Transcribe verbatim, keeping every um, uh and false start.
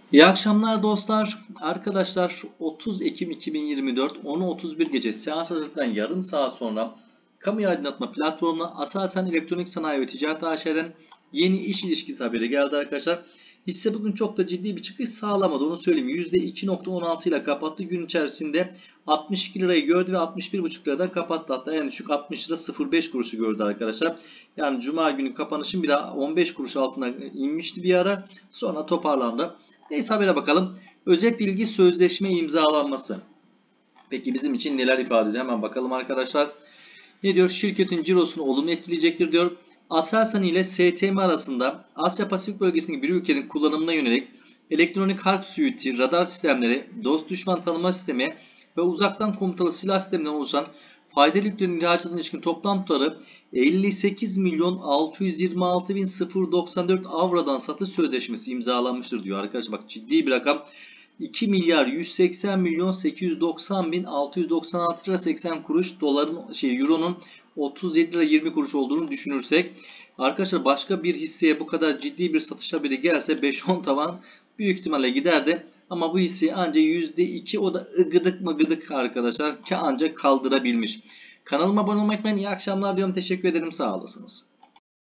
İyi akşamlar dostlar. Arkadaşlar otuz Ekim iki bin yirmi dört on otuz bir gece seans hazırlıktan yarım saat sonra kamu aydınlatma platformuna Aselsan Elektronik Sanayi ve Ticaret A Ş'den yeni iş ilişkisi haberi geldi arkadaşlar. Hisse bugün çok da ciddi bir çıkış sağlamadı, onu söyleyeyim. yüzde iki nokta on altı ile kapattı. Gün içerisinde altmış iki lirayı gördü ve altmış bir buçuk liradan kapattı. Hatta en düşük altmış lira sıfır beş kuruşu gördü arkadaşlar. Yani cuma günü kapanışın bir daha on beş kuruş altına inmişti bir ara. Sonra toparlandı. Neyse, habere bakalım. Özet bilgi sözleşme imzalanması. Peki bizim için neler ifade ediyor? Hemen bakalım arkadaşlar. Ne diyor? Şirketin cirosunu olumlu etkileyecektir diyor. Aselsan ile S T M arasında Asya Pasifik bölgesindeki bir ülkenin kullanımına yönelik elektronik harp suiti, radar sistemleri, dost düşman tanıma sistemi ve uzaktan komutalı silah sisteminden oluşan faydalı yüklerin ihracatına ilişkin toplam tutarı elli sekiz milyon altı yüz yirmi altı bin doksan dört avrodan satış sözleşmesi imzalanmıştır diyor. Arkadaşlar bak, ciddi bir rakam. iki milyar yüz seksen milyon sekiz yüz doksan bin altı yüz doksan altı lira seksen kuruş, doların şey euronun otuz yedi lira yirmi kuruş olduğunu düşünürsek arkadaşlar, başka bir hisseye bu kadar ciddi bir satış haberi gelse beş on tavan büyük ihtimalle giderdi. Ama bu hisse ancak yüzde iki, o da gıdık mı gıdık arkadaşlar, ki ancak kaldırabilmiş. Kanalıma abone olmayı unutmayın. İyi akşamlar diyorum. Teşekkür ederim. Sağ olasınız.